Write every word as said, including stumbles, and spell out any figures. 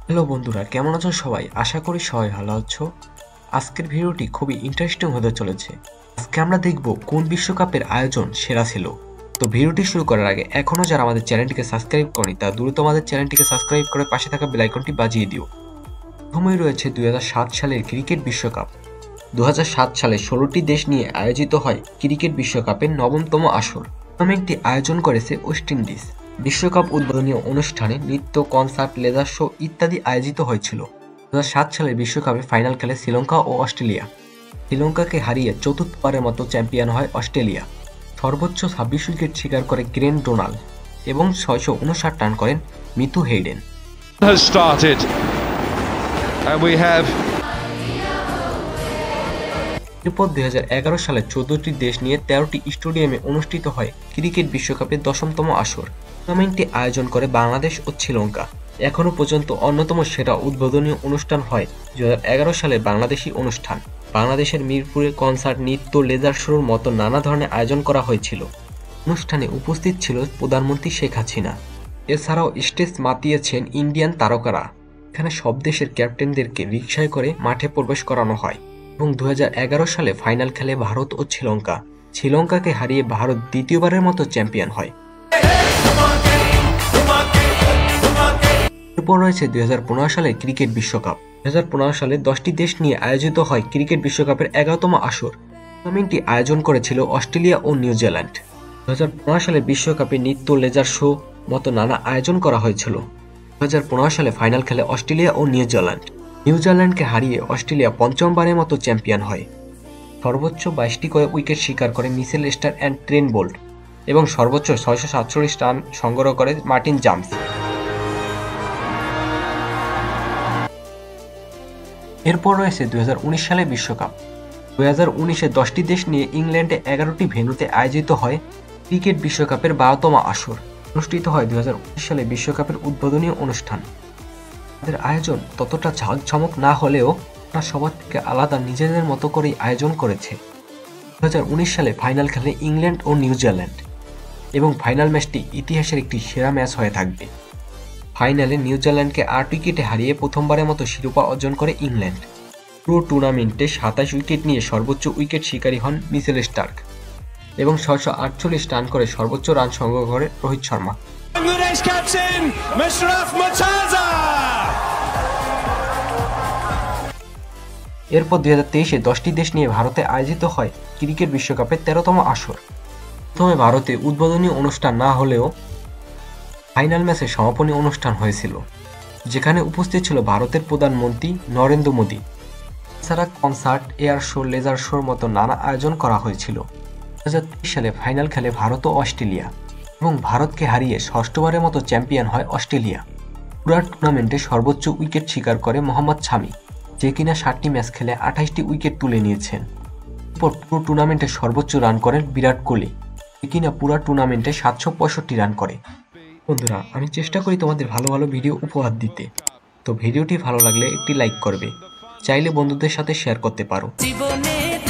Hello বন্ধুরা, কেমন আছো সবাই? আশা করি সবাই ভালো আছো। আজকের ভিডিওটি খুবই ইন্টারেস্টিং হতে চলেছে। আজকে আমরা দেখব কোন বিশ্বকাপের আয়োজন সেরা ছিল। তো ভিডিওটি শুরু করার আগে এখনো যারা আমাদের চ্যানেলটিকে সাবস্ক্রাইব করেনি তারা দ্রুত আমাদের চ্যানেলটিকে সাবস্ক্রাইব করে পাশে থাকা বেল আইকনটি বাজিয়ে দিও। প্রথমেই রয়েছে দুই হাজার সাত সালের ক্রিকেট বিশ্বকাপ। দু হাজার সাত সালে ষোলোটি দেশ নিয়ে আয়োজিত হয় ক্রিকেট বিশ্বকাপের নবমতম আসর। টুর্নামেন্টটি আয়োজন করেছে ওয়েস্ট ইন্ডিজ। বিশ্বকাপ উদ্বোধনী অনুষ্ঠানে নৃত্য, কনসার্ট, লেজার শো ইত্যাদি আয়োজিত হয়েছিল। দু হাজার সাত সালের বিশ্বকাপে ফাইনাল খেলে শ্রীলঙ্কা ও অস্ট্রেলিয়া। শ্রীলঙ্কাকে হারিয়ে চতুর্থবারের মতো চ্যাম্পিয়ন হয় অস্ট্রেলিয়া। সর্বোচ্চ ছাব্বিশ উইকেট শিকার করে গ্রেন ডোনাল্ড এবং ছয়শো উনষাট রান করেন মিথু হেইডেন। এরপর দুই হাজার এগারো সালে চোদ্দটি দেশ নিয়ে তেরোটি স্টেডিয়ামে অনুষ্ঠিত হয় ক্রিকেট বিশ্বকাপের দশমতম আসর। টুর্নামেন্টটি আয়োজন করে বাংলাদেশ ও শ্রীলঙ্কা। এখনও পর্যন্ত অন্যতম সেরা উদ্বোধনী অনুষ্ঠান হয় দুই হাজার এগারো সালের বাংলাদেশি অনুষ্ঠান। বাংলাদেশের মিরপুরে কনসার্ট, নৃত্য, লেজার শোর মতো নানা ধরনের আয়োজন করা হয়েছিল। অনুষ্ঠানে উপস্থিত ছিল প্রধানমন্ত্রী শেখ হাসিনা। এছাড়াও স্টেজ মাতিয়েছেন ইন্ডিয়ান তারকারা। এখানে সব দেশের ক্যাপ্টেনদেরকে রিকশায় করে মাঠে প্রবেশ করানো হয় এবং দু হাজার এগারো সালে ফাইনাল খেলে ভারত ও শ্রীলঙ্কা। শ্রীলঙ্কাকে হারিয়ে ভারত দ্বিতীয়বারের মতো চ্যাম্পিয়ন হয়। এরপর রয়েছে দুই হাজার পনেরো সালের ক্রিকেট বিশ্বকাপ। দুই হাজার পনেরো সালে দশটি দেশ নিয়ে আয়োজিত হয় ক্রিকেট বিশ্বকাপের এগারোতম আসর। টুর্নামেন্টটি আয়োজন করেছিল অস্ট্রেলিয়া ও নিউজিল্যান্ড। দু হাজার পনেরো সালে বিশ্বকাপে নৃত্য, লেজার শো মতো নানা আয়োজন করা হয়েছিল। দু হাজার পনেরো সালে ফাইনাল খেলে অস্ট্রেলিয়া ও নিউজিল্যান্ড। নিউজিল্যান্ডকে হারিয়ে অস্ট্রেলিয়া পঞ্চমবারের মতো চ্যাম্পিয়ন হয়। সর্বোচ্চ বাইশটি করে উইকেট শিকার করে Mitchell Starc and Trent Boult এবং সর্বোচ্চ ছয়শো সাতচল্লিশ রান সংগ্রহ করে মার্টিন জামস। এরপর রয়েছে দুই হাজার উনিশ সালের বিশ্বকাপ। দুই হাজার উনিশে দশটি দেশ নিয়ে ইংল্যান্ডে এগারোটি ভেন্যুতে আয়োজিত হয় ক্রিকেট বিশ্বকাপের বারোতম আসর। অনুষ্ঠিত হয় দুই হাজার উনিশ সালে বিশ্বকাপের উদ্বোধনী অনুষ্ঠান। তাদের আয়োজন ততটা ঝাঁকঝমক না হলেও তারা সবার থেকে আলাদা নিজেদের মতো করেই আয়োজন করেছে। দু হাজার উনিশ সালে ফাইনাল খেলে ইংল্যান্ড ও নিউজিল্যান্ড এবং ফাইনাল ম্যাচটি ইতিহাসের একটি সেরা ম্যাচ হয়ে থাকবে। ফাইনালে নিউজিল্যান্ডকে আট উইকেটে হারিয়ে প্রথমবারের মতো শিরোপা অর্জন করে ইংল্যান্ড। পুরো টুর্নামেন্টে সাতাশ উইকেট নিয়ে সর্বোচ্চ উইকেট শিকারী হন মিচেল স্টার্ক এবং ছয়শো আটচল্লিশ রান করে সর্বোচ্চ রান সংগ্রহ করে রোহিত শর্মা। এরপর দুই হাজার তেইশে দশটি দেশ নিয়ে ভারতে আয়োজিত হয় ক্রিকেট বিশ্বকাপের তেরোতম আসর। প্রথমে ভারতে উদ্বোধনী অনুষ্ঠান না হলেও ফাইনাল ম্যাচে সমাপনী অনুষ্ঠান হয়েছিল, যেখানে উপস্থিত ছিল ভারতের প্রধানমন্ত্রী নরেন্দ্র মোদী। এছাড়া কনসার্ট, এয়ার শো, লেজার শোর মতো নানা আয়োজন করা হয়েছিল। দু হাজার তেইশ সালে ফাইনাল খেলে ভারত ও অস্ট্রেলিয়া এবং ভারতকে হারিয়ে ষষ্ঠবারের মতো চ্যাম্পিয়ন হয় অস্ট্রেলিয়া। পুরো টুর্নামেন্টে সর্বোচ্চ উইকেট শিকার করে মোহাম্মদ শামি, যে কিনা ষাটটি ম্যাচ খেলে আঠাশটি উইকেট তুলে নিয়েছেন। এরপর পুরো টুর্নামেন্টে সর্বোচ্চ রান করেন বিরাট কোহলি, যে কিনা পুরো টুর্নামেন্টে সাতশো পঁয়ষট্টি রান করে। বন্ধুরা, আমি চেষ্টা করি তোমাদের ভালো ভালো ভিডিও উপহার দিতে। তো ভিডিওটি ভালো লাগলে একটি লাইক করবে, চাইলে বন্ধুদের সাথে শেয়ার করতে পারো।